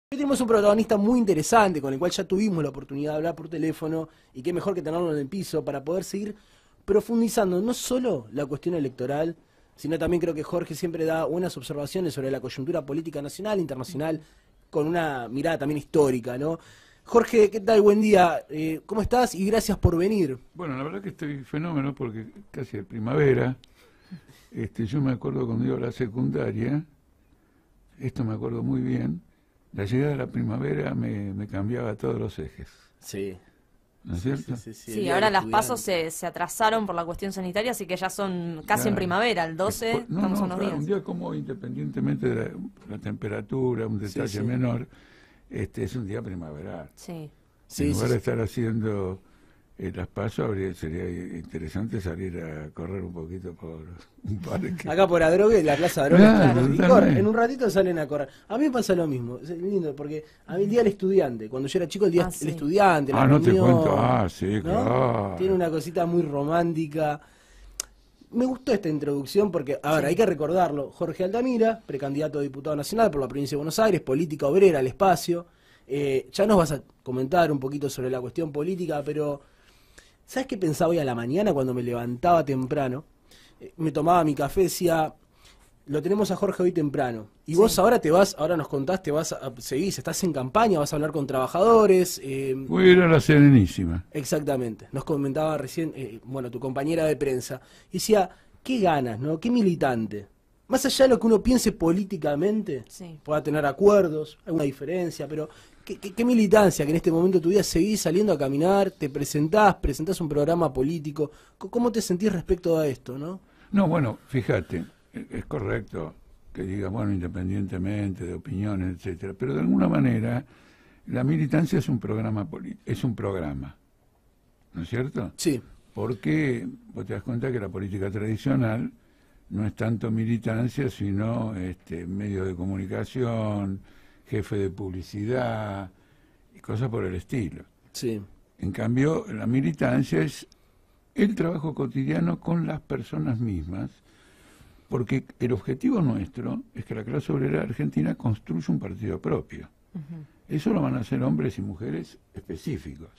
Hoy tenemos un protagonista muy interesante con el cual ya tuvimos la oportunidad de hablar por teléfono y qué mejor que tenerlo en el piso para poder seguir profundizando no solo la cuestión electoral, sino también creo que Jorge siempre da buenas observaciones sobre la coyuntura política nacional, internacional, con una mirada también histórica, ¿no? Jorge, ¿qué tal? Buen día. ¿Cómo estás? Y gracias por venir. Bueno, la verdad que estoy fenómeno porque casi de primavera. Yo me acuerdo cuando iba a la secundaria, esto me acuerdo muy bien, la llegada de la primavera me cambiaba todos los ejes. Sí. ¿No es cierto? Sí, ahora las pasos se atrasaron por la cuestión sanitaria, así que ya son casi en primavera, el 12, estamos unos días. Un día como independientemente de la temperatura, un detalle menor, es un día primaveral. Sí. En lugar de estar haciendo las pasos, sería interesante salir a correr un poquito por un parque. Acá por Adrogué, la Plaza Adrogué, Claro, en un ratito salen a correr. A mí me pasa lo mismo, es lindo, porque a mí el Día del Estudiante, cuando yo era chico, el Día del Estudiante, la no te reunión, cuento, sí, ¿no? claro. Tiene una cosita muy romántica. Me gustó esta introducción porque, a ver, hay que recordarlo, Jorge Altamira, precandidato a diputado nacional por la provincia de Buenos Aires, política obrera al espacio. Ya nos vas a comentar un poquito sobre la cuestión política, pero ¿sabes qué pensaba hoy a la mañana cuando me levantaba temprano? Me tomaba mi café, decía, lo tenemos a Jorge hoy temprano. Y vos ahora ahora nos contás, seguís, estás en campaña, vas a hablar con trabajadores. Voy a ir a la Serenísima. Exactamente, nos comentaba recién, tu compañera de prensa. Y decía, qué ganas, ¿no? Qué militante. Más allá de lo que uno piense políticamente, pueda tener acuerdos, alguna diferencia, pero qué militancia que en este momento de tu vida seguís saliendo a caminar, te presentás un programa político. ¿Cómo te sentís respecto a esto, no? No, bueno, fíjate, es correcto que diga, bueno, independientemente de opiniones, etcétera, pero de alguna manera la militancia es un programa ¿no es cierto? Sí. Porque vos te das cuenta que la política tradicional no es tanto militancia, sino medios de comunicación, jefe de publicidad y cosas por el estilo. Sí. En cambio, la militancia es el trabajo cotidiano con las personas mismas, porque el objetivo nuestro es que la clase obrera argentina construya un partido propio. Eso lo van a hacer hombres y mujeres específicos,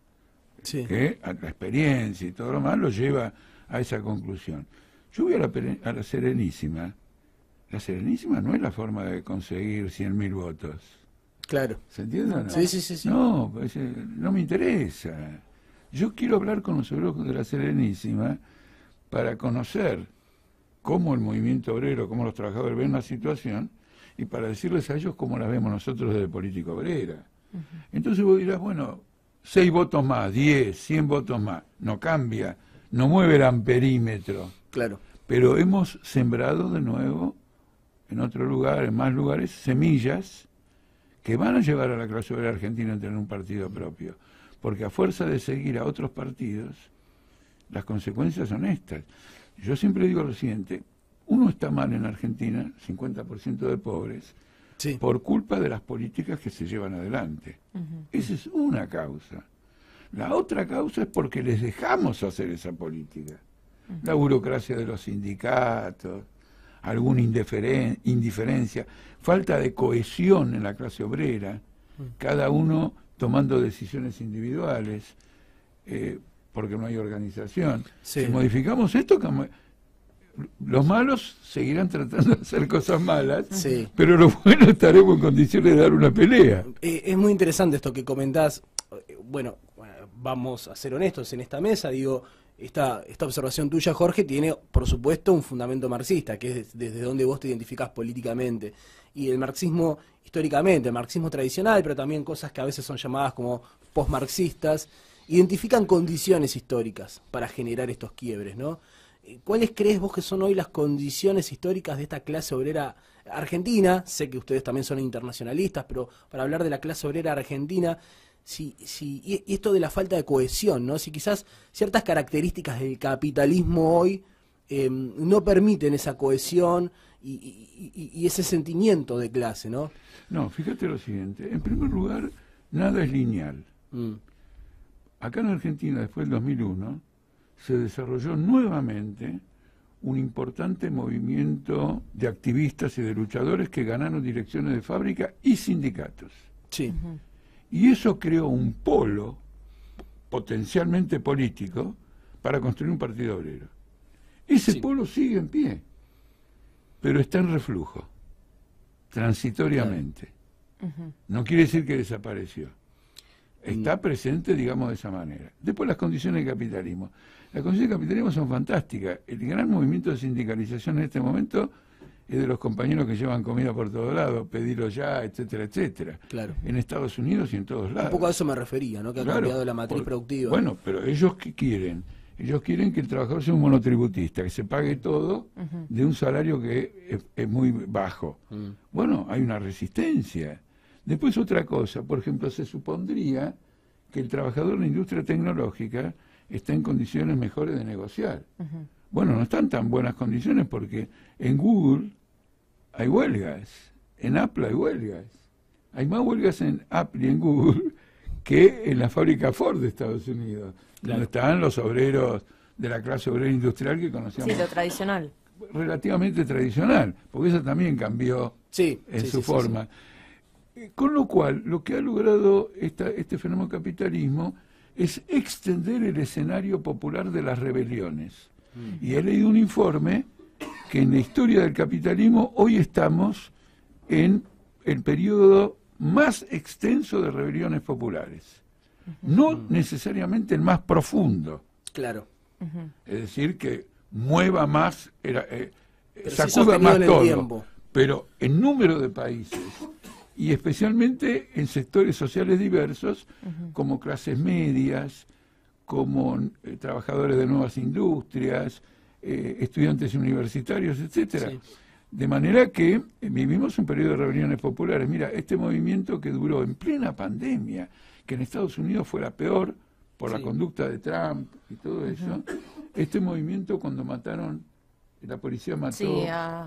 que la experiencia y todo lo demás lo lleva a esa conclusión. Yo voy a la Serenísima. La Serenísima no es la forma de conseguir 100.000 votos. Claro. ¿Se entiende o no? Sí. No, pues, no me interesa. Yo quiero hablar con los obreros de la Serenísima para conocer cómo el movimiento obrero, cómo los trabajadores ven la situación y para decirles a ellos cómo la vemos nosotros desde política obrera. Entonces vos dirás, bueno, 6 votos más, 10, 100 votos más. No cambia, no mueve el amperímetro. Claro. Pero hemos sembrado de nuevo, en otro lugar, en más lugares, semillas que van a llevar a la clase obrera argentina a tener un partido propio. Porque a fuerza de seguir a otros partidos, las consecuencias son estas. Yo siempre digo lo siguiente, uno está mal en Argentina, 50% de pobres, por culpa de las políticas que se llevan adelante. Esa es una causa. La otra causa es porque les dejamos hacer esa política. La burocracia de los sindicatos, alguna indiferencia, falta de cohesión en la clase obrera, cada uno tomando decisiones individuales, porque no hay organización. Si modificamos esto, los malos seguirán tratando de hacer cosas malas, pero los buenos estaremos en condiciones de dar una pelea. Es muy interesante esto que comentás. Bueno, vamos a ser honestos en esta mesa, digo, esta observación tuya, Jorge, tiene, por supuesto, un fundamento marxista, que es desde donde vos te identificás políticamente. Y el marxismo, históricamente, el marxismo tradicional, pero también cosas que a veces son llamadas como postmarxistas, identifican condiciones históricas para generar estos quiebres, ¿no? ¿Cuáles crees vos que son hoy las condiciones históricas de esta clase obrera argentina? Sé que ustedes también son internacionalistas, pero para hablar de la clase obrera argentina, y esto de la falta de cohesión, ¿no? Si quizás ciertas características del capitalismo hoy no permiten esa cohesión y ese sentimiento de clase, ¿no? No, fíjate lo siguiente. En primer lugar, nada es lineal. Acá en Argentina, después del 2001, se desarrolló nuevamente un importante movimiento de activistas y de luchadores que ganaron direcciones de fábrica y sindicatos. Sí. Y eso creó un polo potencialmente político para construir un partido obrero. Ese polo sigue en pie, pero está en reflujo, transitoriamente. No quiere decir que desapareció. Está presente, digamos, de esa manera. Después las condiciones del capitalismo. Las condiciones del capitalismo son fantásticas. El gran movimiento de sindicalización en este momento es de los compañeros que llevan comida por todos lados, pedirlo ya, etcétera, etcétera. Claro. En Estados Unidos y en todos lados. Un poco a eso me refería, ¿no? Que ha cambiado la matriz productiva. Bueno, pero ellos ¿qué quieren? Ellos quieren que el trabajador sea un monotributista, que se pague todo de un salario que es muy bajo. Bueno, hay una resistencia. Después otra cosa, por ejemplo, se supondría que el trabajador de la industria tecnológica está en condiciones mejores de negociar. Bueno, no están tan buenas condiciones porque en Google hay huelgas, en Apple hay huelgas. Hay más huelgas en Apple y en Google que en la fábrica Ford de Estados Unidos, donde están los obreros de la clase obrera industrial que conocíamos. Sí, lo tradicional. Relativamente tradicional, porque eso también cambió en su forma. Con lo cual, lo que ha logrado este fenómeno capitalismo es extender el escenario popular de las rebeliones. Y he leído un informe que en la historia del capitalismo hoy estamos en el periodo más extenso de rebeliones populares. No necesariamente el más profundo. Claro. Es decir, que mueva más, sacuda más todo. Pero en número de países, y especialmente en sectores sociales diversos, como clases medias, como trabajadores de nuevas industrias, estudiantes universitarios, etcétera. De manera que vivimos un periodo de rebeliones populares. Mira, este movimiento que duró en plena pandemia, que en Estados Unidos fue la peor por la conducta de Trump y todo eso, este movimiento cuando mataron, la policía mató a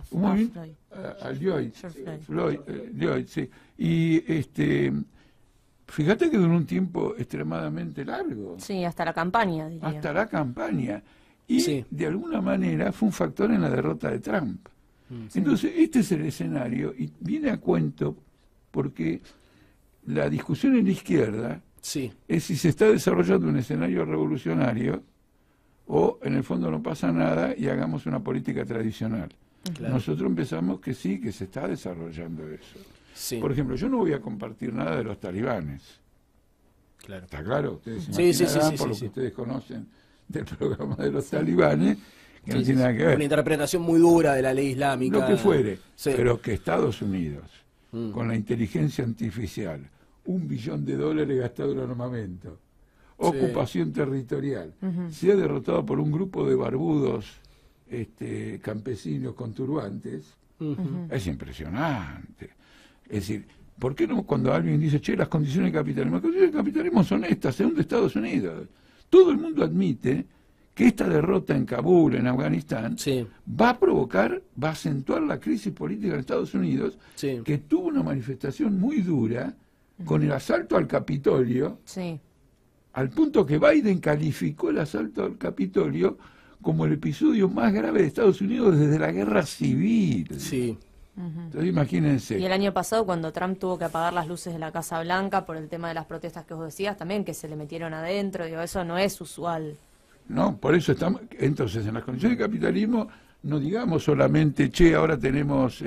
Lloyd, sí. Y fíjate que duró un tiempo extremadamente largo. Sí, hasta la campaña, diría. Hasta la campaña. Y de alguna manera fue un factor en la derrota de Trump. Entonces, este es el escenario, y viene a cuento porque la discusión en la izquierda es si se está desarrollando un escenario revolucionario o en el fondo no pasa nada y hagamos una política tradicional. Nosotros empezamos que sí, que se está desarrollando eso. Por ejemplo, yo no voy a compartir nada de los talibanes. ¿Está claro? Ustedes imaginarán por lo que ustedes conocen del programa de los talibanes, que no tiene nada que ver. Una interpretación muy dura de la ley islámica. Lo que fuere, pero que Estados Unidos, con la inteligencia artificial, $1 billón gastado en armamento, ocupación territorial, se ha derrotado por un grupo de barbudos campesinos con turbantes, es impresionante. Es decir, ¿por qué no cuando alguien dice, che, las condiciones del capitalismo? Las condiciones del capitalismo son estas, según de Estados Unidos. Todo el mundo admite que esta derrota en Kabul, en Afganistán, va a provocar, va a acentuar la crisis política en Estados Unidos, que tuvo una manifestación muy dura con el asalto al Capitolio, al punto que Biden calificó el asalto al Capitolio como el episodio más grave de Estados Unidos desde la guerra civil. Entonces imagínense. Y el año pasado, cuando Trump tuvo que apagar las luces de la Casa Blanca por el tema de las protestas que vos decías, también que se le metieron adentro, digo, eso no es usual. No, por eso estamos. Entonces, en las condiciones de capitalismo, no digamos solamente, che, ahora tenemos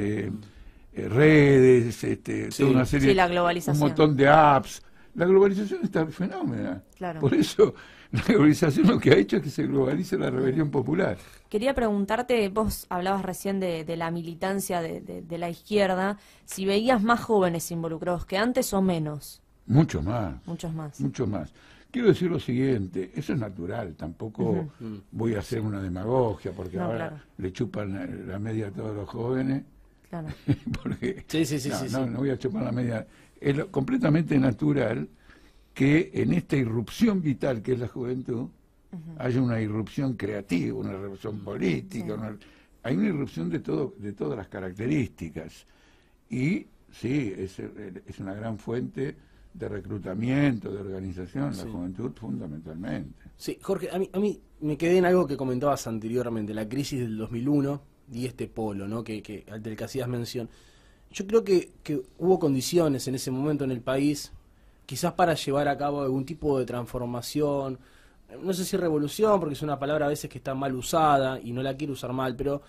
redes, toda una serie, la globalización, un montón de apps. La globalización está fenómena. Por eso, la globalización lo que ha hecho es que se globalice la rebelión popular. Quería preguntarte, vos hablabas recién de la militancia de la izquierda, si veías más jóvenes involucrados que antes o menos. Mucho más. Muchos más. Mucho más. Quiero decir lo siguiente, eso es natural, tampoco voy a hacer una demagogia, porque ahora le chupan la media a todos los jóvenes. Porque, no voy a chupar la media. Es completamente natural que en esta irrupción vital que es la juventud haya una irrupción creativa, una irrupción política, hay una irrupción de todas las características. Y sí, es una gran fuente de reclutamiento, de organización, la juventud fundamentalmente. Sí, Jorge, a mí me quedé en algo que comentabas anteriormente, la crisis del 2001 y este polo, ¿no? del que hacías mención. Yo creo que hubo condiciones en ese momento en el país, quizás para llevar a cabo algún tipo de transformación, no sé si revolución, porque es una palabra a veces que está mal usada y no la quiero usar mal, pero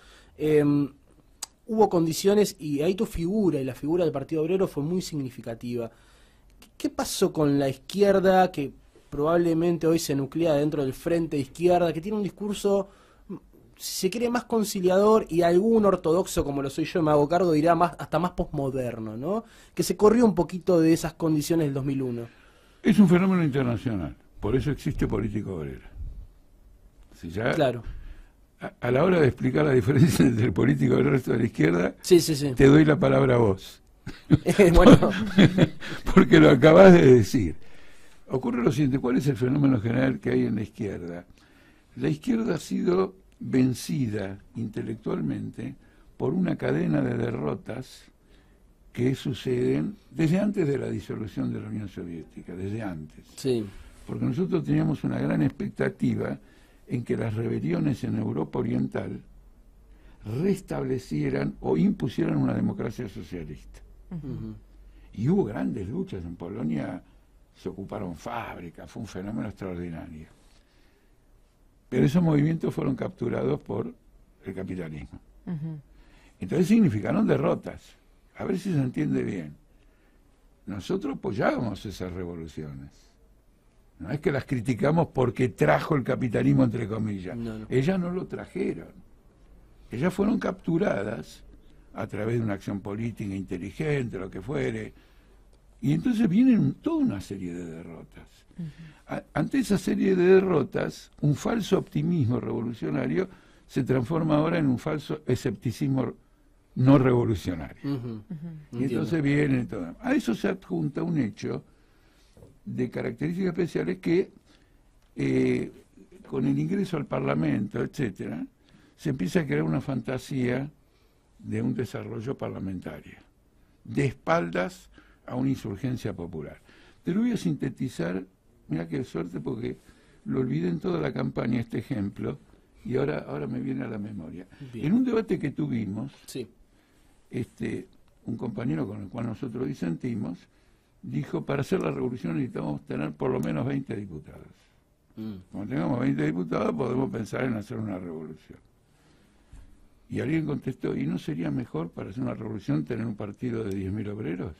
hubo condiciones y ahí tu figura y la figura del Partido Obrero fue muy significativa. ¿Qué pasó con la izquierda que probablemente hoy se nuclea dentro del Frente de Izquierda, que tiene un discurso, si se quiere, más conciliador, y algún ortodoxo, como lo soy yo, me hago cargo, dirá hasta más posmoderno, ¿no? Que se corrió un poquito de esas condiciones del 2001. Es un fenómeno internacional, por eso existe política obrera. Si ya, claro. A la hora de explicar la diferencia entre el político y el resto de la izquierda, sí. te doy la palabra a vos. Bueno. Porque lo acabas de decir. Ocurre lo siguiente, ¿cuál es el fenómeno general que hay en la izquierda? La izquierda ha sido vencida intelectualmente por una cadena de derrotas que suceden desde antes de la disolución de la Unión Soviética, desde antes. Sí. Porque nosotros teníamos una gran expectativa en que las rebeliones en Europa Oriental restablecieran o impusieran una democracia socialista. Uh-huh. Y hubo grandes luchas en Polonia, se ocuparon fábricas, fue un fenómeno extraordinario. Pero esos movimientos fueron capturados por el capitalismo. Uh-huh. Entonces significaron derrotas. A ver si se entiende bien. Nosotros apoyábamos esas revoluciones. No es que las criticamos porque trajo el capitalismo, entre comillas. No. Ellas no lo trajeron. Ellas fueron capturadas a través de una acción política inteligente, lo que fuere. Y entonces vienen toda una serie de derrotas. Uh-huh. Ante esa serie de derrotas, un falso optimismo revolucionario se transforma ahora en un falso escepticismo no revolucionario. Uh-huh. Y entonces viene todo. A eso se adjunta un hecho de características especiales que con el ingreso al Parlamento, etcétera, se empieza a crear una fantasía de un desarrollo parlamentario, de espaldas a una insurgencia popular. Te lo voy a sintetizar, mira qué suerte, porque lo olvidé en toda la campaña este ejemplo, y ahora me viene a la memoria. Bien. En un debate que tuvimos, sí. Un compañero con el cual nosotros disentimos, dijo, para hacer la revolución necesitamos tener por lo menos 20 diputados. Como tengamos 20 diputados podemos pensar en hacer una revolución. Y alguien contestó, ¿y no sería mejor para hacer una revolución tener un partido de 10.000 obreros?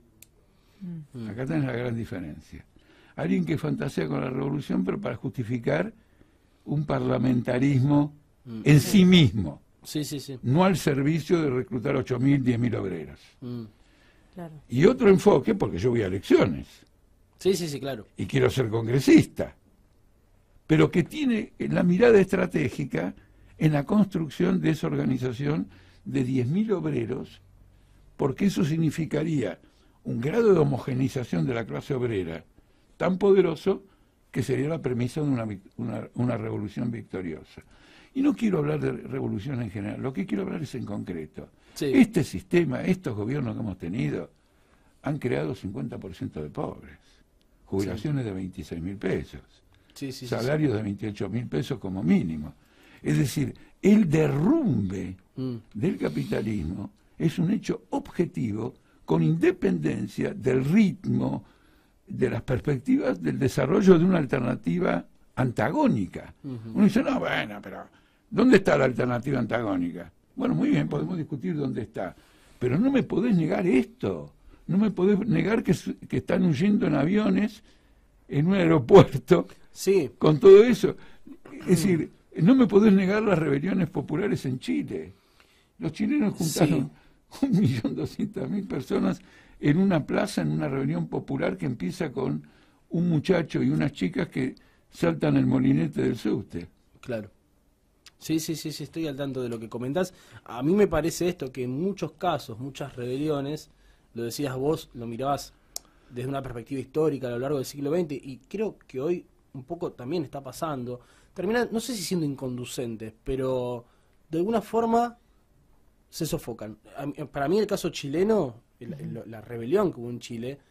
Acá tenés la gran diferencia. Alguien que fantasea con la revolución, pero para justificar un parlamentarismo en sí mismo. Sí. No al servicio de reclutar 8.000, 10.000 obreros. Claro. Y otro enfoque, porque yo voy a elecciones. Sí, claro. Y quiero ser congresista. Pero que tiene la mirada estratégica en la construcción de esa organización de 10.000 obreros, porque eso significaría un grado de homogeneización de la clase obrera tan poderoso que sería la premisa de una revolución victoriosa. Y no quiero hablar de revolución en general, lo que quiero hablar es en concreto. Sí. Este sistema, estos gobiernos que hemos tenido, han creado 50% de pobres, jubilaciones de 26.000 pesos, salarios de 28.000 pesos como mínimo. Es decir, el derrumbe del capitalismo es un hecho objetivo con independencia del ritmo, de las perspectivas del desarrollo de una alternativa antagónica. Uno dice, no, bueno, pero ¿dónde está la alternativa antagónica? Bueno, muy bien, podemos discutir dónde está, pero no me podés negar esto, no me podés negar que están huyendo en aviones en un aeropuerto con todo eso. Es decir, no me podés negar las rebeliones populares en Chile. Los chilenos juntaron 1.200.000 personas en una plaza, en una reunión popular que empieza con un muchacho y unas chicas que saltan el molinete del subte. Claro. Sí, estoy al tanto de lo que comentás. A mí me parece esto, que en muchos casos, muchas rebeliones, lo decías vos, lo mirabas desde una perspectiva histórica a lo largo del siglo XX, y creo que hoy un poco también está pasando. Terminan, no sé si siendo inconducentes, pero de alguna forma se sofocan. Para mí el caso chileno, la rebelión que hubo en Chile,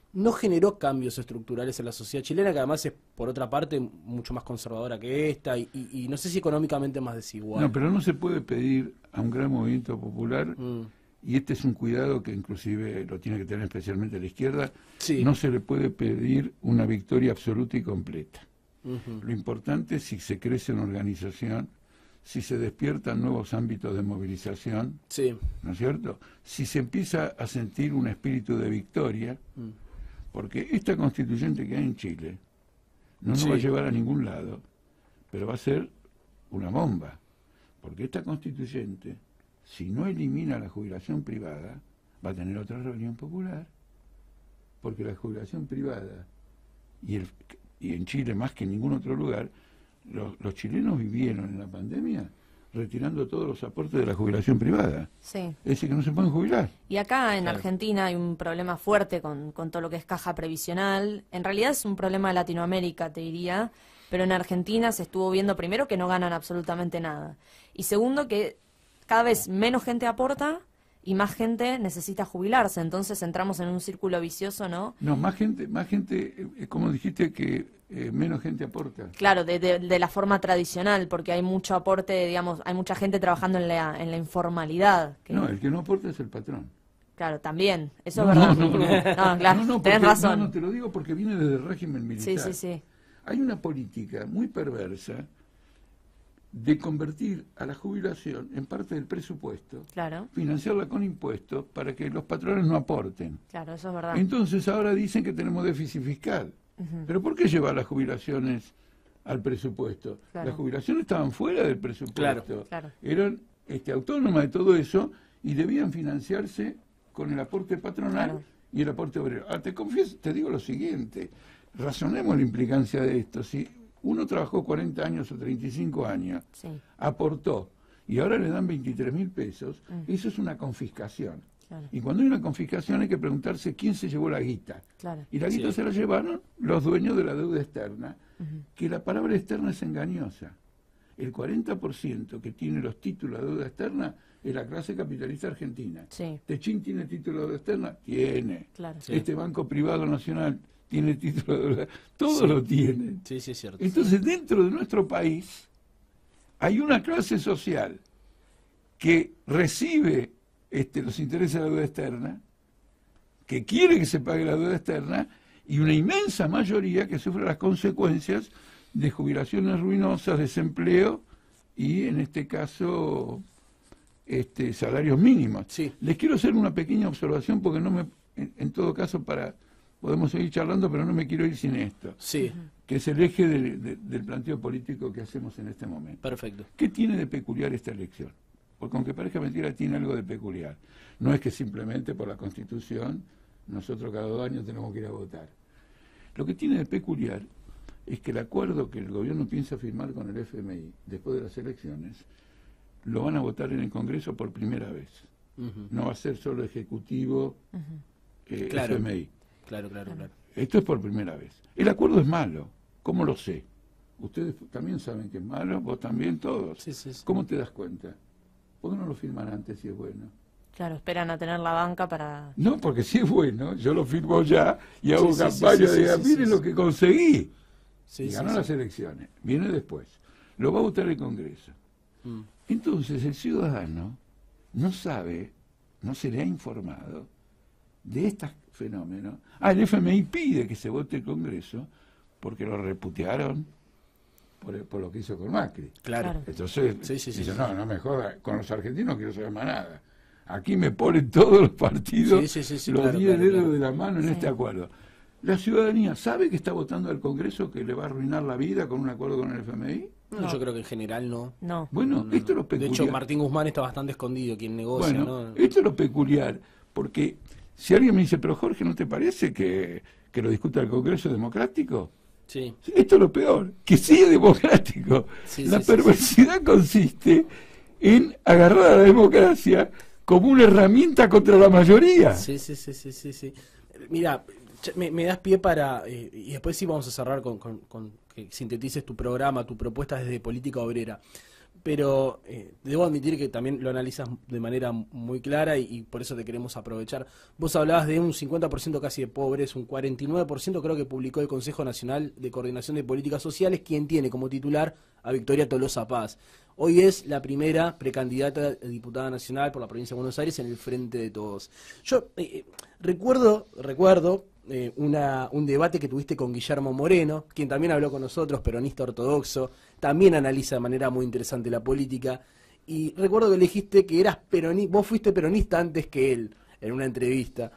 no generó cambios estructurales en la sociedad chilena, que además es, por otra parte, mucho más conservadora que esta, y no sé si económicamente más desigual. No, pero no se puede pedir a un gran movimiento popular, y este es un cuidado que inclusive lo tiene que tener especialmente la izquierda, Sí. no se le puede pedir una victoria absoluta y completa. Ujú. Lo importante es si se crece en organización, si se despiertan nuevos ámbitos de movilización, Sí. ¿no es cierto? Si se empieza a sentir un espíritu de victoria, porque esta constituyente que hay en Chile no nos Sí. va a llevar a ningún lado, pero va a ser una bomba, porque esta constituyente, si no elimina la jubilación privada, va a tener otra rebelión popular, porque la jubilación privada, y en Chile más que en ningún otro lugar, los chilenos vivieron en la pandemia retirando todos los aportes de la jubilación privada. Sí. Es decir, que no se pueden jubilar. Y acá en Claro. Argentina hay un problema fuerte con todo lo que es caja previsional. En realidad es un problema de Latinoamérica, te diría, pero en Argentina se estuvo viendo primero que no ganan absolutamente nada. Y segundo que cada vez menos gente aporta y más gente necesita jubilarse. Entonces entramos en un círculo vicioso, ¿no? No, más gente, como dijiste, que menos gente aporta. Claro, de la forma tradicional, porque hay mucho aporte, digamos, hay mucha gente trabajando en la informalidad. No, el que no aporta es el patrón. Claro, también, eso No, es verdad. no, no. Claro, No, tenés porque- razón. No, te lo digo porque viene desde el régimen militar. Sí, sí, sí. Hay una política muy perversa de convertir a la jubilación en parte del presupuesto, Claro, financiarla con impuestos para que los patrones no aporten. claro, eso es verdad. Entonces ahora dicen que tenemos déficit fiscal. ¿Pero por qué llevar las jubilaciones al presupuesto? Claro. Las jubilaciones estaban fuera del presupuesto. Claro. Eran autónomas de todo eso y debían financiarse con el aporte patronal Claro. y el aporte obrero. Ahora, te digo lo siguiente, razonemos la implicancia de esto. Si uno trabajó 40 años o 35 años, Sí, aportó y ahora le dan 23.000 pesos, eso es una confiscación. claro, Y cuando hay una confiscación hay que preguntarse quién se llevó la guita. claro. Y la guita Sí. se la llevaron los dueños de la deuda externa, que la palabra externa es engañosa. El 40% que tiene los títulos de deuda externa es la clase capitalista argentina. Sí, Techín tiene título de deuda externa, tiene. claro. Sí. Este Banco Privado Nacional tiene título de deuda, todos Sí. lo tienen. Sí, sí, es cierto. Entonces, dentro de nuestro país hay una clase social que recibe los intereses de la deuda externa, que quiere que se pague la deuda externa, y una inmensa mayoría que sufre las consecuencias de jubilaciones ruinosas, desempleo y, en este caso, salarios mínimos. Sí. Les quiero hacer una pequeña observación porque en todo caso podemos seguir charlando, pero no me quiero ir sin esto, Sí, que es el eje del planteo político que hacemos en este momento. perfecto. ¿Qué tiene de peculiar esta elección? Porque aunque parezca mentira, tiene algo de peculiar. No es que simplemente por la Constitución nosotros cada 2 años tenemos que ir a votar. Lo que tiene de peculiar es que el acuerdo que el gobierno piensa firmar con el FMI después de las elecciones lo van a votar en el Congreso por primera vez. Ujú. No va a ser solo Ejecutivo, Claro. FMI. Claro, claro, claro. Esto es por primera vez. El acuerdo es malo. ¿Cómo lo sé? Ustedes también saben que es malo, vos también, todos. Sí, sí, sí. ¿Cómo te das cuenta? ¿Por qué no lo firman antes si es bueno? Claro, esperan a tener la banca para... No, porque si es bueno, yo lo firmo ya y hago Sí, sí, campaña sí, sí, de sí, miren sí, lo sí. que conseguí. Sí, Y sí, ganó sí. las elecciones. Viene después. Lo va a votar el Congreso. Mm. Entonces el ciudadano no sabe, no se le ha informado de estos fenómenos. El FMI pide que se vote el Congreso porque lo reputearon por lo que hizo con Macri. Claro. Entonces, Sí, sí, sí, dice, sí. no me joda, con los argentinos quiero saber más nada. Aquí me ponen todos los partidos, Sí, sí, sí, sí, los claro, 10 claro, dedos claro. de la mano en este acuerdo. La ciudadanía sabe que está votando al Congreso que le va a arruinar la vida con un acuerdo con el FMI. No, No. yo creo que en general no. No, Bueno, esto es lo De peculiar. hecho, Martín Guzmán está bastante escondido, quien negocia, Bueno, ¿no? esto es lo peculiar, porque si alguien me dice, pero Jorge, ¿no te parece que lo discuta el Congreso democrático? Sí. Esto es lo peor, que sí es democrático. Sí, La sí, sí, perversidad consiste en agarrar a la democracia como una herramienta contra la mayoría. Sí, sí, sí, sí, sí, sí. Mira, me das pie para, y después sí vamos a cerrar con que sintetices tu programa, tu propuesta desde política obrera. pero debo admitir que también lo analizas de manera muy clara y por eso te queremos aprovechar. Vos hablabas de un 50% casi de pobres, un 49% creo que publicó el Consejo Nacional de Coordinación de Políticas Sociales, quien tiene como titular a Victoria Tolosa Paz. Hoy es la primera precandidata a diputada nacional por la provincia de Buenos Aires en el Frente de Todos. Yo recuerdo un debate que tuviste con Guillermo Moreno, quien también habló con nosotros, peronista ortodoxo, también analiza de manera muy interesante la política, y recuerdo que le dijiste que eras peronista, vos fuiste peronista antes que él, en una entrevista.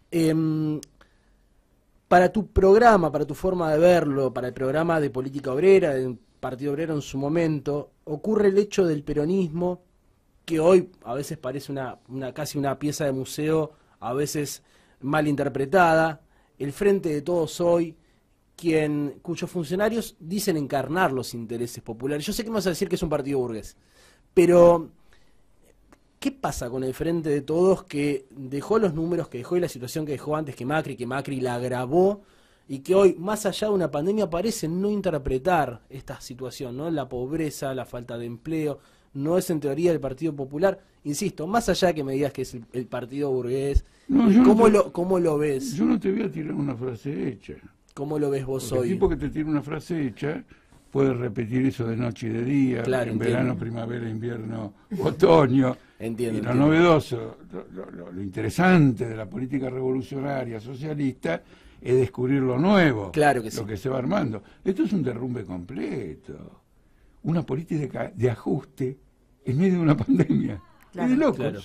Para tu programa, para tu forma de verlo, para el programa de política obrera, del Partido Obrero en su momento, ocurre el hecho del peronismo, que hoy a veces parece casi una pieza de museo, a veces mal interpretada, el Frente de Todos hoy, cuyos funcionarios dicen encarnar los intereses populares. Yo sé que me vas a decir que es un partido burgués, pero ¿qué pasa con el Frente de Todos que dejó los números que dejó y la situación que dejó antes que Macri la agravó y que hoy, más allá de una pandemia, parece no interpretar esta situación, ¿no? La pobreza, la falta de empleo, no es en teoría el Partido Popular? Insisto, más allá de que me digas que es el partido burgués, No, ¿cómo lo ves? Yo no te voy a tirar una frase hecha. ¿Cómo lo ves vos Porque hoy? el tipo que te tira una frase hecha puede repetir eso de noche y de día, Claro, en entiendo. verano, primavera, invierno, otoño. Entiendo, Y lo entiendo. novedoso, lo interesante de la política revolucionaria socialista es descubrir lo nuevo, Claro que sí. lo que se va armando. Esto es un derrumbe completo, una política de ajuste en medio de una pandemia. Claro, Es de locos. Claro.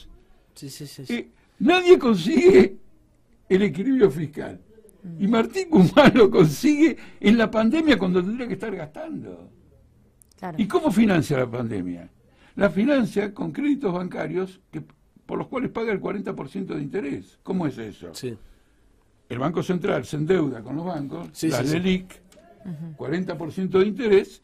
Sí. Nadie consigue el equilibrio fiscal. Y Martín Guzmán lo consigue en la pandemia cuando tendría que estar gastando. Claro. ¿Y cómo financia la pandemia? La financia con créditos bancarios por los cuales paga el 40% de interés. ¿Cómo es eso? Sí. El Banco Central se endeuda con los bancos, Sí, la sí, sí. LELIC, 40% de interés,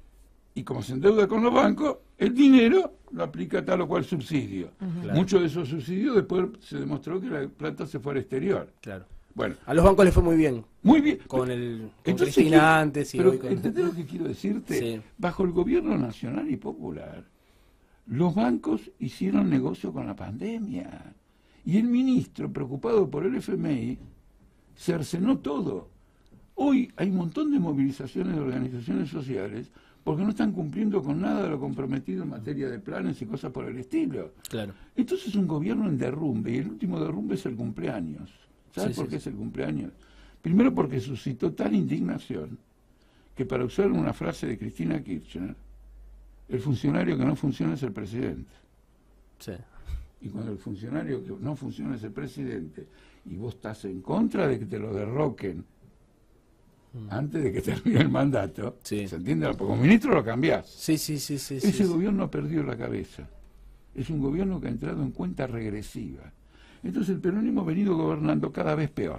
y como se endeuda con los bancos, el dinero lo aplica tal o cual subsidio. Claro. Muchos de esos subsidios después se demostró que la plata se fue al exterior. Claro. Bueno, A los bancos les fue muy bien. muy bien. Con Entonces, Cristina antes y pero hoy con... ¿entendés lo que quiero decirte? Sí. Bajo el gobierno nacional y popular, los bancos hicieron negocio con la pandemia. Y el ministro, preocupado por el FMI, cercenó todo. Hoy hay un montón de movilizaciones de organizaciones sociales porque no están cumpliendo con nada de lo comprometido en materia de planes y cosas por el estilo. Claro. Entonces es un gobierno en derrumbe, y el último derrumbe es el cumpleaños. ¿Sabes Sí, por sí, qué sí. es el cumpleaños? Primero porque suscitó tal indignación que, para usar una frase de Cristina Kirchner, el funcionario que no funciona es el presidente. Sí. Y cuando el funcionario que no funciona es el presidente y vos estás en contra de que te lo derroquen antes de que termine el mandato, Sí. ¿se entiende? Porque como ministro lo cambiás. Sí. Ese gobierno ha perdido la cabeza. Es un gobierno que ha entrado en cuenta regresiva. Entonces el peronismo ha venido gobernando cada vez peor.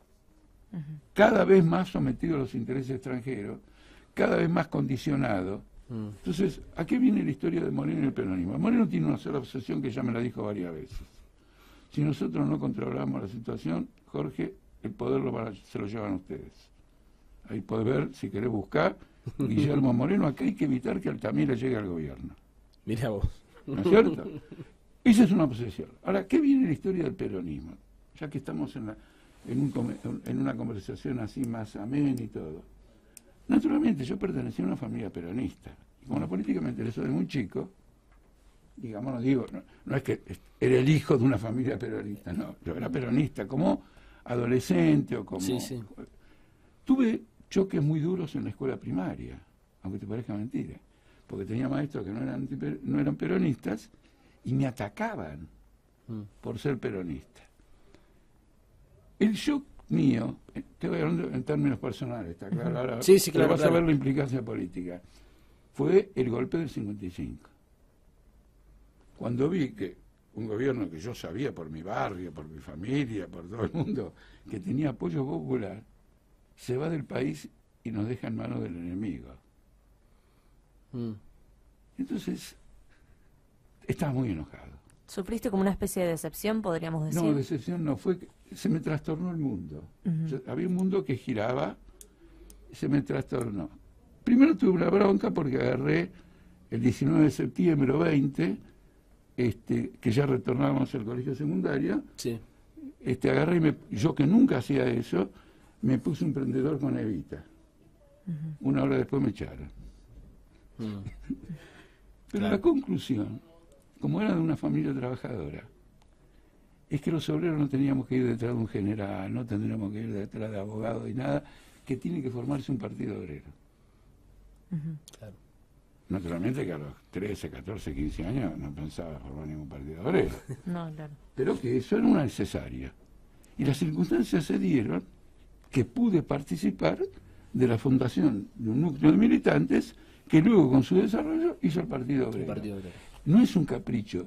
Cada vez más sometido a los intereses extranjeros, cada vez más condicionado. Entonces, ¿a qué viene la historia de Moreno y el peronismo? Moreno tiene una sola obsesión que ya me la dijo varias veces. Si nosotros no controlamos la situación, Jorge, el poder se lo llevan ustedes. Ahí podés ver, si querés buscar, Guillermo Moreno, acá hay que evitar que Altamira llegue al gobierno. Mira vos. ¿No es cierto? Esa es una obsesión. Ahora, ¿qué viene la historia del peronismo? Ya que estamos en una conversación así más amena y todo. Naturalmente, yo pertenecía a una familia peronista. Y como la política me interesó de muy chico, digamos, no es que era el hijo de una familia peronista, no. Yo era peronista como adolescente o como... Sí. Tuve choques muy duros en la escuela primaria, aunque te parezca mentira, porque tenía maestros que no eran peronistas y me atacaban por ser peronista. El shock mío, te voy hablando en términos personales, está claro. Ahora, Sí, claro, pero vas claro. a ver la implicancia política. Fue el golpe del 55. Cuando vi que un gobierno que yo sabía por mi barrio, por mi familia, por todo el mundo, que tenía apoyo popular, se va del país y nos deja en manos del enemigo. Entonces, estaba muy enojado. ¿Sufriste como una especie de decepción, podríamos decir? No, decepción no, fue que se me trastornó el mundo. Había un mundo que giraba, se me trastornó. Primero tuve una bronca porque agarré el 19 de septiembre o 20, que ya retornábamos al colegio secundario, Sí. agarré y yo que nunca hacía eso, me puse un prendedor con Evita. Una hora después me echaron. Pero Claro. la conclusión, como era de una familia trabajadora, es que los obreros no teníamos que ir detrás de un general, no tendríamos que ir detrás de abogados y nada, que tiene que formarse un partido obrero. Claro. Naturalmente que a los 13, 14, 15 años no pensaba formar ningún partido obrero, No, claro. pero que eso era una necesaria. Y las circunstancias se dieron que pude participar de la fundación de un núcleo de militantes que luego con su desarrollo hizo el Partido Obrero. El Partido Obrero. No es un capricho.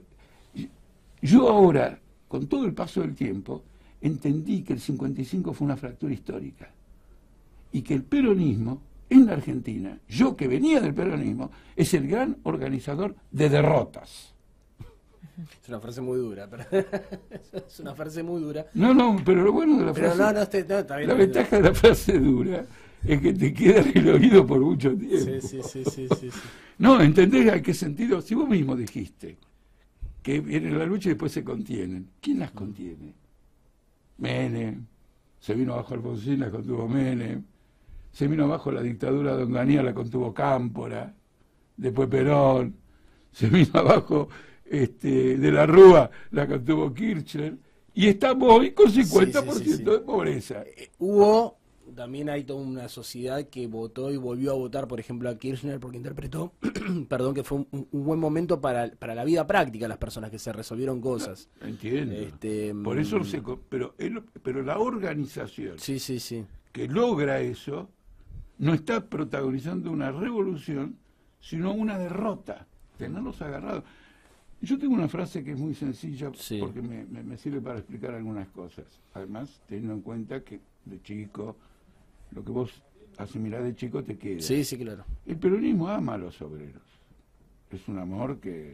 Yo ahora, con todo el paso del tiempo, entendí que el 55 fue una fractura histórica y que el peronismo en la Argentina, yo que venía del peronismo, es el gran organizador de derrotas. Es una frase muy dura, pero es una frase muy dura. No, pero lo bueno de la Pero frase... no, está bien. La ventaja de la frase dura es que te queda en el oído por mucho tiempo. Sí. No, ¿entendés a qué sentido? Si vos mismo dijiste que viene la lucha y después se contienen, ¿quién las contiene? Menem, se vino abajo Alfonsín, la contuvo Menem, se vino abajo la dictadura de Onganía, la contuvo Cámpora, después Perón, se vino abajo de la Rúa, la contuvo Kirchner, y estamos hoy con 50% Sí. de pobreza. Hubo, también hay toda una sociedad que votó y volvió a votar, por ejemplo, a Kirchner porque interpretó, perdón, que fue un buen momento para la vida práctica de las personas, que se resolvieron cosas. Entiendo. Por eso pero la organización Sí. que logra eso no está protagonizando una revolución, sino una derrota. Tenerlos agarrados. Yo tengo una frase que es muy sencilla Sí. porque me sirve para explicar algunas cosas. Además, teniendo en cuenta que de chico, lo que vos asimilás de chico te queda. Sí, claro. El peronismo ama a los obreros. Es un amor que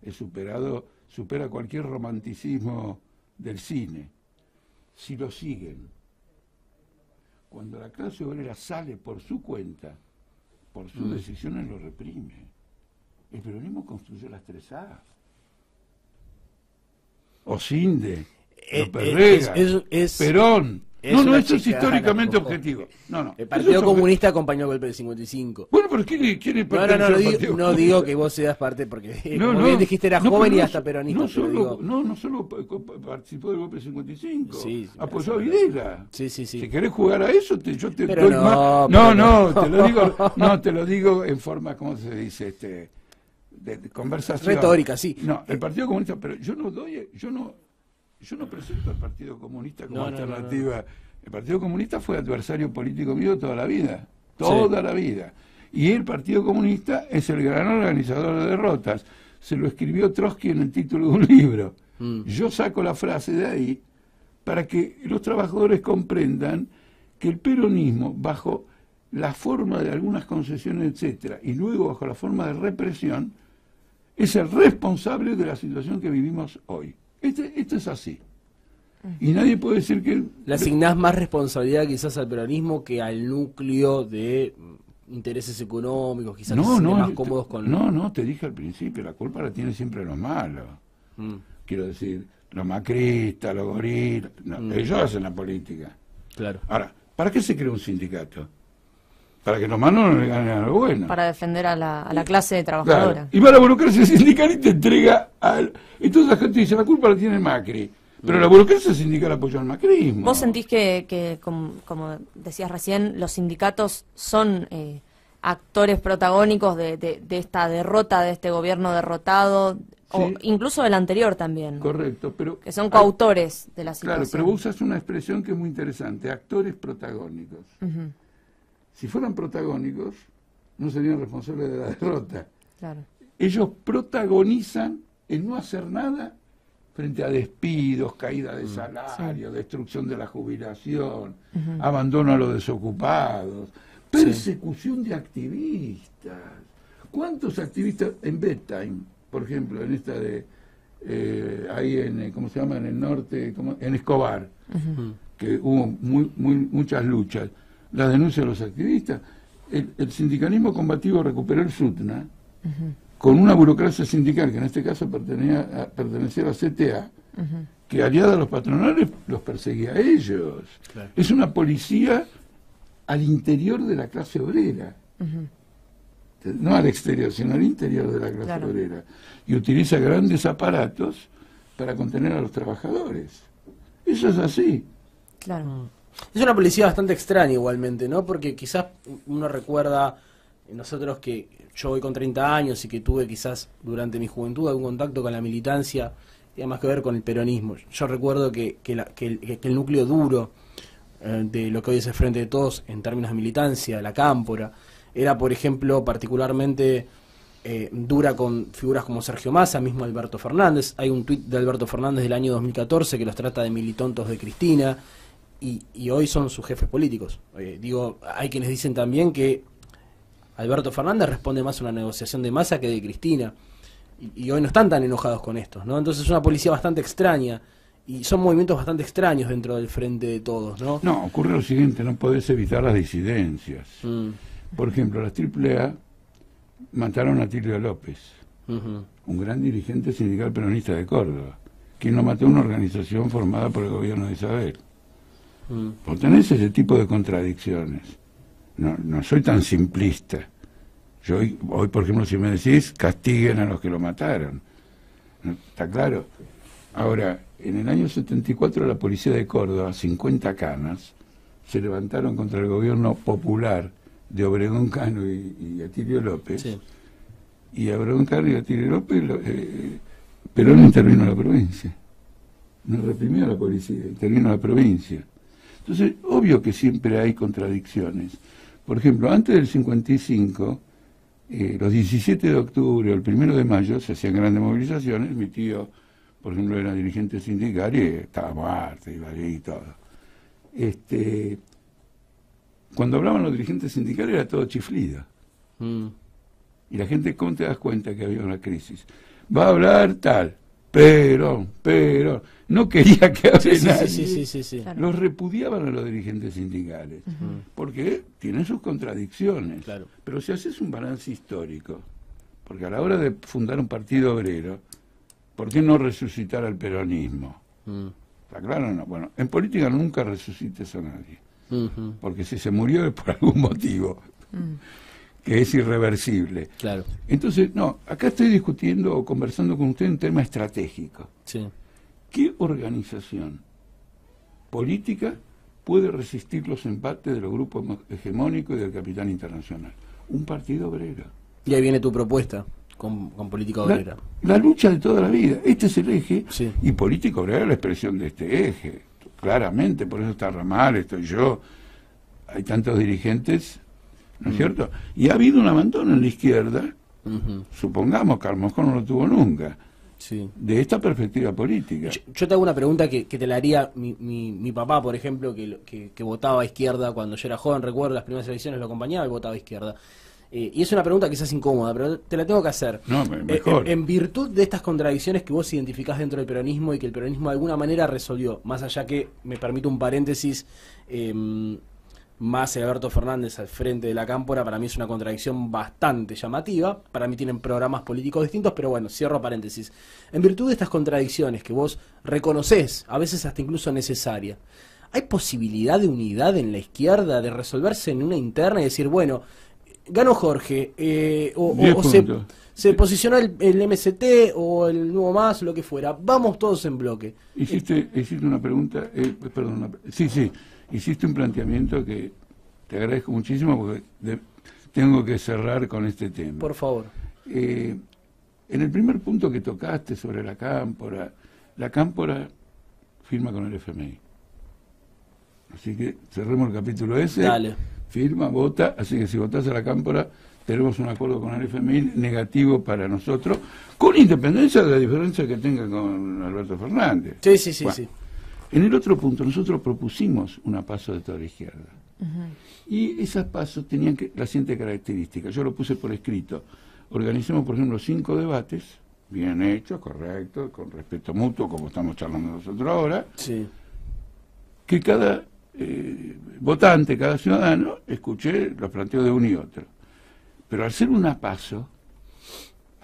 supera cualquier romanticismo del cine. Si lo siguen, cuando la clase obrera sale por su cuenta, por sus decisiones lo reprime. El peronismo construyó las 3A. Osinde, López Rega, Perón. No, eso es históricamente objetivo. No. El Partido Comunista acompañó el golpe del 55. Bueno, pero ¿quién es No digo que vos seas parte, porque como bien dijiste, era joven y hasta peronista. No solo participó del golpe del 55, Sí, apoyó a Videla. Sí. Si querés jugar a eso, yo te Pero doy no, más. Te lo digo en forma, ¿cómo se dice? De conversación. Retórica, sí. No, el Partido Comunista, pero yo no presento al Partido Comunista como alternativa. El Partido Comunista fue adversario político mío toda la vida. La vida. Y el Partido Comunista es el gran organizador de derrotas. Se lo escribió Trotsky en el título de un libro. Yo saco la frase de ahí para que los trabajadores comprendan que el peronismo, bajo la forma de algunas concesiones, etcétera, y luego bajo la forma de represión, es el responsable de la situación que vivimos hoy. Esto es así. Y nadie puede decir que... Le asignás más responsabilidad quizás al peronismo que al núcleo de intereses económicos, quizás más cómodos con... No, te dije al principio, la culpa la tiene siempre los malos. Quiero decir, los macristas, los gorilas... Ellos hacen la política. Claro. Ahora, ¿para qué se crea un sindicato? Para que los malos no le ganen a lo bueno. Para defender a la clase trabajadora. Claro. Y va la burocracia sindical y te entrega al... Entonces la gente dice, la culpa la tiene Macri. Pero la burocracia sindical apoyó al macrismo. ¿Vos sentís que como decías recién, los sindicatos son actores protagónicos de esta derrota, de este gobierno derrotado, o incluso del anterior también? Correcto, pero... Que son coautores de la situación. Claro, pero vos usas una expresión que es muy interesante, actores protagónicos. Si fueran protagónicos, no serían responsables de la derrota. Claro. Ellos protagonizan el no hacer nada frente a despidos, caída de salario, destrucción de la jubilación, abandono a los desocupados, persecución de activistas. ¿Cuántos activistas en Bedtime, por ejemplo, en esta de ahí en, ¿cómo se llama? En el norte, en Escobar, que hubo muchas luchas, la denuncia de los activistas, el sindicalismo combativo recuperó el SUTNA, con una burocracia sindical que en este caso pertenecía a la CTA, que aliada a los patronales los perseguía a ellos. Claro. Es una policía al interior de la clase obrera. No al exterior, sino al interior de la clase obrera. Y utiliza grandes aparatos para contener a los trabajadores. Eso es así. Claro. Es una policía bastante extraña igualmente, ¿no? Porque quizás uno recuerda, nosotros que yo voy con 30 años y que tuve quizás durante mi juventud algún contacto con la militancia, tiene más que ver con el peronismo. Yo recuerdo que el núcleo duro de lo que hoy es el Frente de Todos en términos de militancia, la cámpora, era, por ejemplo, particularmente dura con figuras como Sergio Massa, mismo Alberto Fernández. Hay un tuit de Alberto Fernández del año 2014 que los trata de militontos de Cristina, y hoy son sus jefes políticos. Hay quienes dicen también que Alberto Fernández responde más a una negociación de Massa que de Cristina, y hoy no están tan enojados con esto, ¿no? Entonces es una policía bastante extraña, y son movimientos bastante extraños dentro del Frente de Todos, ¿no? No, ocurre lo siguiente, no podés evitar las disidencias. Por ejemplo, las AAA mataron a Tilio López, un gran dirigente sindical peronista de Córdoba, quien lo mató una organización formada por el gobierno de Isabel. Vos tenés ese tipo de contradicciones. No soy tan simplista. Yo hoy, por ejemplo, si me decís, castiguen a los que lo mataron. ¿Está claro? Ahora, en el año 74 la policía de Córdoba, 50 canas, se levantaron contra el gobierno popular de Obregón Cano y Atilio López. Sí. Y a Obregón Cano y Atilio López, Perón intervino en la provincia. No reprimió a la policía, intervino en la provincia. Entonces, obvio que siempre hay contradicciones. Por ejemplo, antes del 55, los 17 de octubre o el 1 de mayo se hacían grandes movilizaciones. Mi tío, por ejemplo, era dirigente sindical y estaba muerto, iba ahí y todo. Cuando hablaban los dirigentes sindicales era todo chiflido. Y la gente, ¿cómo te das cuenta que había una crisis? Va a hablar tal, pero no quería que hable nadie. Sí. Claro. Los repudiaban a los dirigentes sindicales, porque tienen sus contradicciones. Claro. Pero si haces un balance histórico, porque a la hora de fundar un partido obrero, ¿por qué no resucitar al peronismo? ¿Está claro o no? Bueno, en política nunca resucites a nadie, porque si se murió es por algún motivo que es irreversible. Claro. Entonces, no, acá estoy discutiendo o conversando con usted un tema estratégico. Sí. ¿Qué organización política puede resistir los embates de los grupos hegemónicos y del capital internacional? Un partido obrero. Y ahí viene tu propuesta con política obrera. La lucha de toda la vida. Este es el eje, sí. Y política obrera es la expresión de este eje. Claramente, por eso está Ramal, estoy yo. Hay tantos dirigentes, ¿no es cierto? Y ha habido un abandono en la izquierda, supongamos que a lo mejor no lo tuvo nunca, sí. De esta perspectiva política. Yo te hago una pregunta que te la haría mi papá, por ejemplo, que votaba a izquierda cuando yo era joven, recuerdo las primeras elecciones lo acompañaba y votaba a izquierda. Y es una pregunta quizás incómoda, pero te la tengo que hacer. No, mejor. En virtud de estas contradicciones que vos identificás dentro del peronismo y que el peronismo de alguna manera resolvió, más allá que, me permito un paréntesis, más Alberto Fernández al frente de la cámpora, para mí es una contradicción bastante llamativa. Para mí tienen programas políticos distintos, pero bueno, cierro paréntesis. En virtud de estas contradicciones que vos reconocés, a veces hasta incluso necesaria, ¿hay posibilidad de unidad en la izquierda, de resolverse en una interna y decir, bueno, ganó Jorge, o se posicionó el MST o el Nuevo Más, lo que fuera, vamos todos en bloque? Hiciste una pregunta, hiciste un planteamiento que te agradezco muchísimo porque tengo que cerrar con este tema. Por favor. En el primer punto que tocaste sobre la cámpora firma con el FMI. Así que cerremos el capítulo ese. Dale. Firma, vota, así que si votás a la cámpora tenemos un acuerdo con el FMI negativo para nosotros, con independencia de la diferencia que tenga con Alberto Fernández. Sí. Bueno, en el otro punto nosotros propusimos una PASO de toda la izquierda. Y esas PASO tenían la siguiente característica, yo lo puse por escrito: organicemos, por ejemplo, 5 debates, bien hechos, correctos, con respeto mutuo, como estamos charlando nosotros ahora, sí. Que cada votante, cada ciudadano, escuché los planteos de uno y otro. Pero al ser una PASO,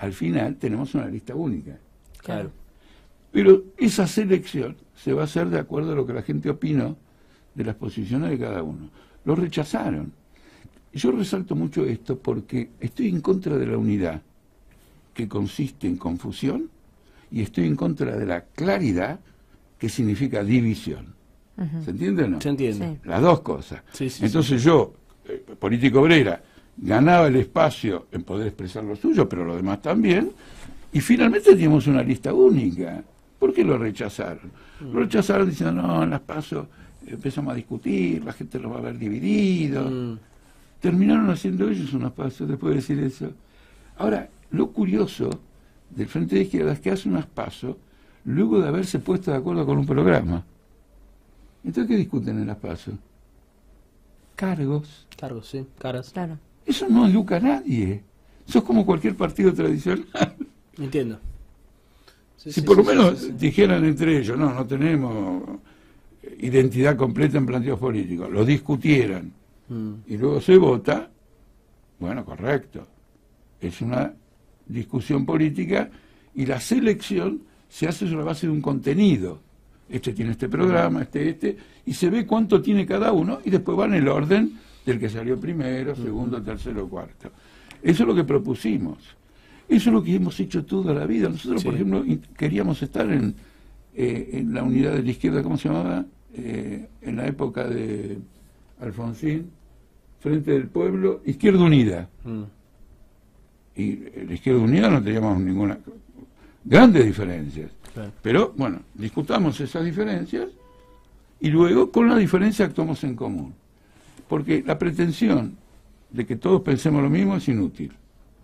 al final tenemos una lista única. Claro. Pero esa selección se va a hacer de acuerdo a lo que la gente opinó de las posiciones de cada uno. Lo rechazaron. Yo resalto mucho esto porque estoy en contra de la unidad, que consiste en confusión, y estoy en contra de la claridad, que significa división. ¿Se entiende o no? Se entiende. Sí. Las dos cosas. Sí, sí, Entonces yo, político obrera, ganaba el espacio en poder expresar lo suyo, pero lo demás también, y finalmente teníamos una lista única. ¿Por qué lo rechazaron? Lo rechazaron diciendo, no, en las PASO empezamos a discutir, la gente lo va a ver dividido. Terminaron haciendo ellos unas PASO después de decir eso. Ahora, lo curioso del Frente de Izquierda es que hace unas PASO luego de haberse puesto de acuerdo con un programa. Entonces, ¿qué discuten en las PASO? Cargos. Cargos, sí, caras. Claro. Eso no educa a nadie. Eso es como cualquier partido tradicional. Entiendo. Sí, Si sí, por lo sí, menos sí, sí. dijeran entre ellos, no tenemos identidad completa en planteos políticos, lo discutieran y luego se vota, bueno, correcto. Es una discusión política y la selección se hace sobre la base de un contenido. Este tiene este programa, este, y se ve cuánto tiene cada uno y después va en el orden del que salió primero, segundo, tercero, cuarto. Eso es lo que propusimos. Eso es lo que hemos hecho toda la vida. Nosotros, Sí. por ejemplo, queríamos estar en la unidad de la izquierda, ¿cómo se llamaba? En la época de Alfonsín, Frente del Pueblo, Izquierda Unida. Y la Izquierda Unida no teníamos ninguna grandes diferencias. Claro. Pero, bueno, discutamos esas diferencias y luego con la diferencia actuamos en común. Porque la pretensión de que todos pensemos lo mismo es inútil.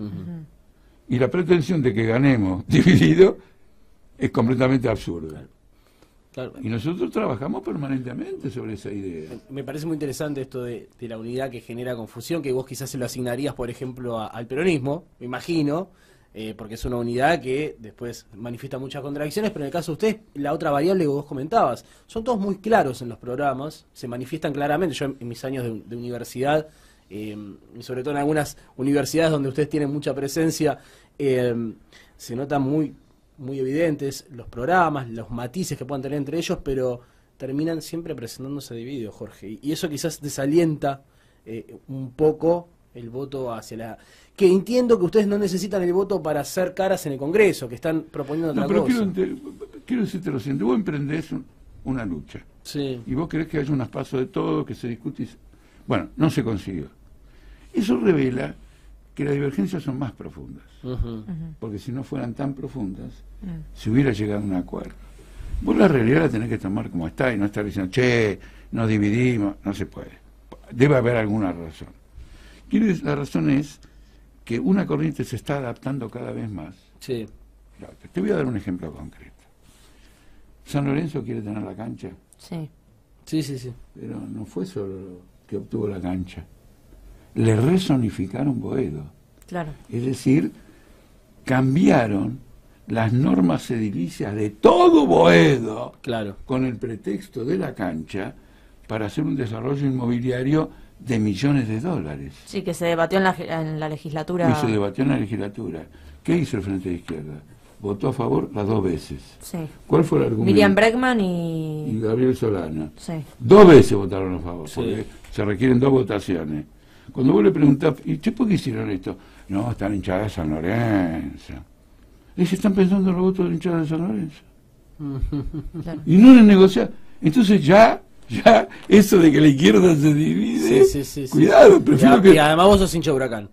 Y la pretensión de que ganemos dividido es completamente absurda. Claro. Y nosotros trabajamos permanentemente sobre esa idea. Me parece muy interesante esto de la unidad que genera confusión, que vos quizás se lo asignarías, por ejemplo, al peronismo, me imagino, porque es una unidad que después manifiesta muchas contradicciones, pero en el caso de ustedes, la otra variable que vos comentabas, son todos muy claros en los programas, se manifiestan claramente. Yo en mis años de universidad, y sobre todo en algunas universidades donde ustedes tienen mucha presencia, se notan muy evidentes los programas, los matices que puedan tener entre ellos, pero terminan siempre presentándose divididos, Jorge. Y eso quizás desalienta un poco el voto hacia la... Que entiendo que ustedes no necesitan el voto para hacer caras en el Congreso, que están proponiendo otra pero cosa. quiero decirte lo siguiente, vos emprendés una lucha. Sí. Y vos querés que haya unas pasos de todo, que se discute y bueno, no se consiguió. Eso revela que las divergencias son más profundas. Porque si no fueran tan profundas, se hubiera llegado a un acuerdo. Vos la realidad la tenés que tomar como está y no estar diciendo, che, nos dividimos, no se puede. Debe haber alguna razón. La razón es que una corriente se está adaptando cada vez más. Sí. Te voy a dar un ejemplo concreto. San Lorenzo quiere tener la cancha, Sí. Sí, sí, sí. pero no fue solo que obtuvo la cancha. Le rezonificaron Boedo. Claro. Es decir, cambiaron las normas edilicias de todo Boedo Claro. con el pretexto de la cancha para hacer un desarrollo inmobiliario de millones de dólares. Sí, que se debatió en la legislatura. Y se debatió en la legislatura. ¿Qué hizo el Frente de Izquierda? Votó a favor las dos veces. Sí. ¿Cuál fue el argumento? Miriam Bregman Y Gabriel Solana. Sí. Dos veces votaron a favor, Sí. porque se requieren dos votaciones. Cuando vos le preguntás, ¿y che, por qué hicieron esto? No, están hinchadas de San Lorenzo. Y se están pensando en los votos de hinchadas de San Lorenzo. Claro. Y no en negociar. Entonces ya, eso de que la izquierda se divide, Sí. cuidado, prefiero Y que... además vos sos hincha de Huracán.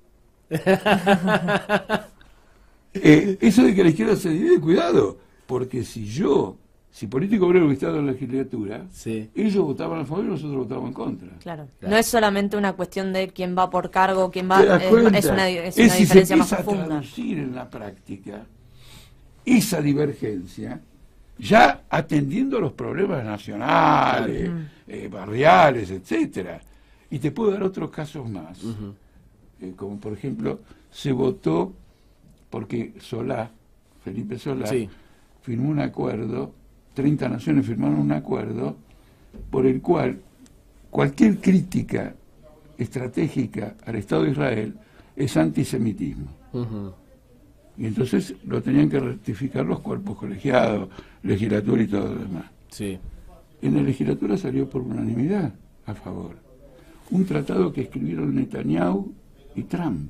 Eso de que la izquierda se divide, cuidado, porque si Político Obrero hubiera estado en la legislatura, Sí. ellos votaban a favor y nosotros votábamos en contra. Claro. Claro. No es solamente una cuestión de quién va por cargo, quién va. ¿Te das cuenta? Es una Si se diferencia más empieza a profunda. traducir en la práctica esa divergencia, ya atendiendo a los problemas nacionales, barriales, etcétera. Y te puedo dar otros casos más. Como por ejemplo, se votó porque Felipe Solá, Sí. firmó un acuerdo, 30 naciones firmaron un acuerdo por el cual cualquier crítica estratégica al Estado de Israel es antisemitismo. Y entonces lo tenían que rectificar los cuerpos colegiados, legislatura y todo lo demás. Sí. En la legislatura salió por unanimidad a favor. Un tratado que escribieron Netanyahu y Trump.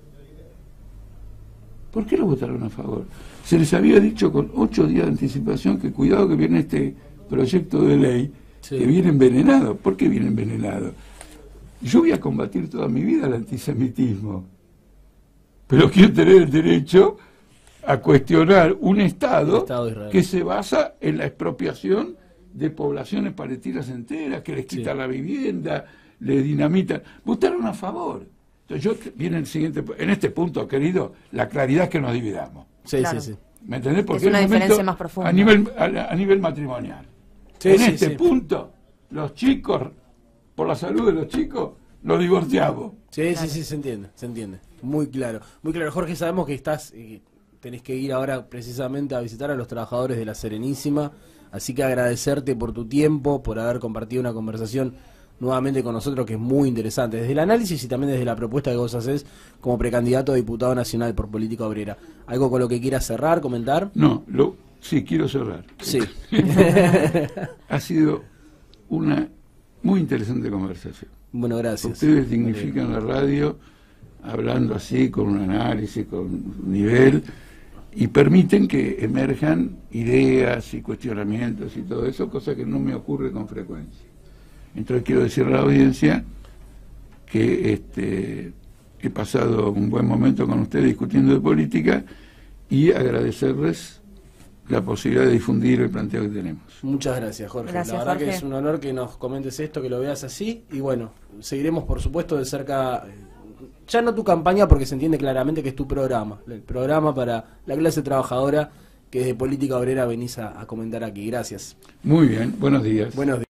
¿Por qué lo votaron a favor? Se les había dicho con 8 días de anticipación que cuidado que viene este proyecto de ley, que viene envenenado. ¿Por qué viene envenenado? Yo voy a combatir toda mi vida el antisemitismo, pero quiero tener el derecho a cuestionar un Estado que se basa en la expropiación de poblaciones palestinas enteras, que les quita la vivienda, les dinamitan. Votaron a favor. Entonces viene el siguiente, en este punto, querido, la claridad es que nos dividamos. Sí, claro. Sí. ¿Me entendés? Porque es una diferencia más profunda. A nivel matrimonial. En este punto, los chicos, por la salud de los chicos, los divorciamos. Sí, se entiende. Muy claro. Muy claro, Jorge, sabemos que tenés que ir ahora precisamente a visitar a los trabajadores de la Serenísima, así que agradecerte por tu tiempo, por haber compartido una conversación nuevamente con nosotros, que es muy interesante, desde el análisis y también desde la propuesta que vos hacés como precandidato a diputado nacional por Política Obrera. ¿Algo con lo que quieras cerrar, comentar? No, sí, quiero cerrar. Sí. Ha sido una muy interesante conversación. Bueno, gracias. Ustedes dignifican la radio hablando así, con un análisis, con un nivel, y permiten que emerjan ideas y cuestionamientos y todo eso, cosa que no me ocurre con frecuencia. Entonces quiero decirle a la audiencia que he pasado un buen momento con ustedes discutiendo de política y agradecerles la posibilidad de difundir el planteo que tenemos. Muchas gracias, Jorge. Gracias, la verdad, Jorge, que es un honor que nos comentes esto, que lo veas así, y bueno, seguiremos por supuesto de cerca, ya no tu campaña, porque se entiende claramente que es tu programa, el programa para la clase trabajadora que desde Política Obrera venís a comentar aquí. Gracias. Muy bien, buenos días. Buenos días.